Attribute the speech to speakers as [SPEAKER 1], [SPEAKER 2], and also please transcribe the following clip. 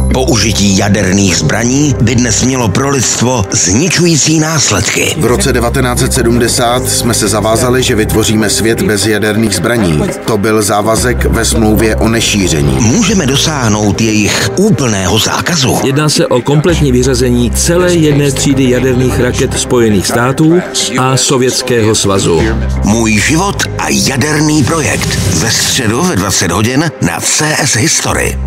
[SPEAKER 1] Použití jaderných zbraní by dnes mělo pro lidstvo zničující následky.
[SPEAKER 2] V roce 1970 jsme se zavázali, že vytvoříme svět bez jaderných zbraní. To byl závazek ve smlouvě o nešíření.
[SPEAKER 1] Můžeme dosáhnout jejich úplného zákazu.
[SPEAKER 3] Jedná se o kompletní vyřazení celé jedné třídy jaderných raket Spojených států a Sovětského svazu.
[SPEAKER 1] Můj život a jaderný projekt. Ve středu ve 20 hodin na CS History.